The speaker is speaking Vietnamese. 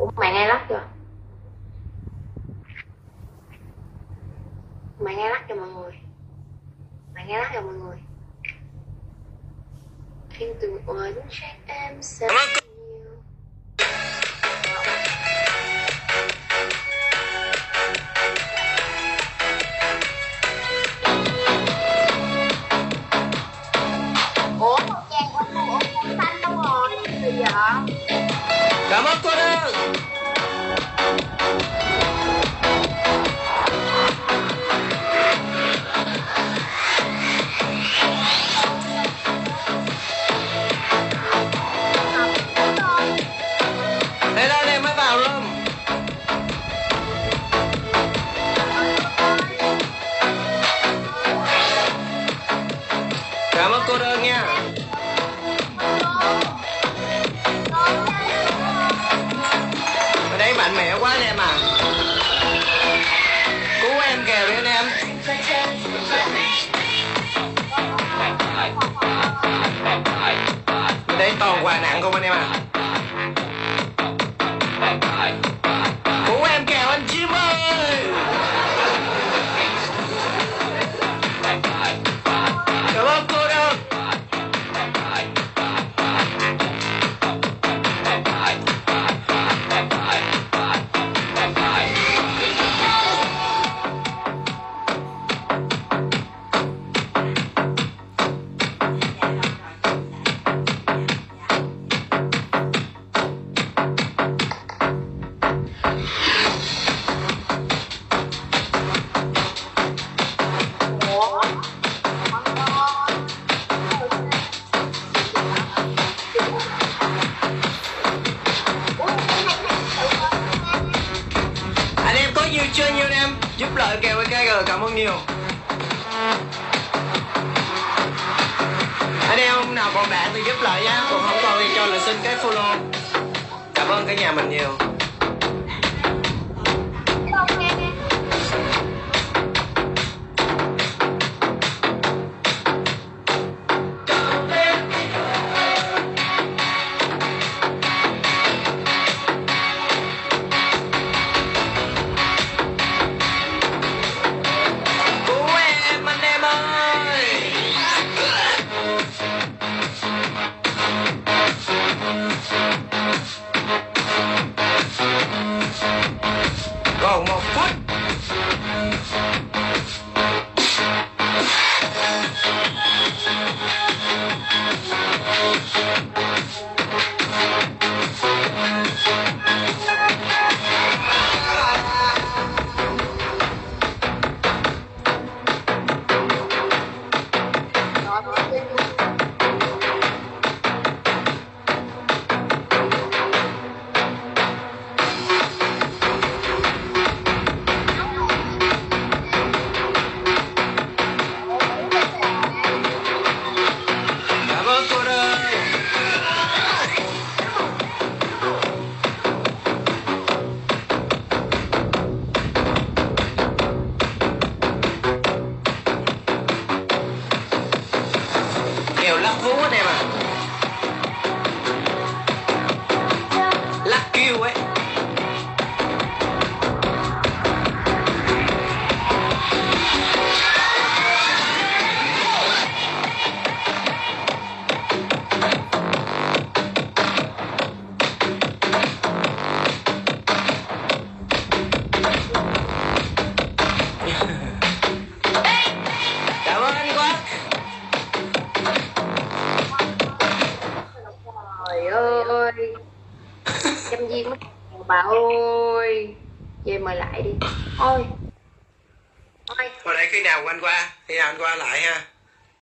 Ủa mày nghe lắc chưa? Mày nghe lắc cho mọi người. Mày nghe lắc cho mọi người. Khiến từng oán trách em rất nhiều. Ủa con Trang của anh ủa con xanh đâu rồi? Gì vậy? Cảm ơn cô đơn. Đây đây đây mới vào luôn. Cảm ơn cô đơn nha. Ở đây mạnh mẽ quá anh em à. Cứu em kèo đi anh em. Ở đây toàn quà nặng không anh em à. Cứu em kèo anh chim ơi. Cảm ơn cô đơn. Anh em có nhiều chơi nhiều anh em giúp lợi kèo KG, cảm ơn nhiều. Anh em nào còn bạn thì giúp lợi nhá, còn không còn thì cho là xin cái follow. Cảm ơn cả nhà mình nhiều. Còn 1 phút. Cảm ơn cô ơi. Kèo lắc vú anh em à. Lắc kêu ấy. Cảm ơn anh quá. Trời ơi. Chăm viên mất bà ơi. Về mời lại đi. Ôi. Ôi. Hồi nãy khi nào anh qua? Khi nào anh qua lại ha.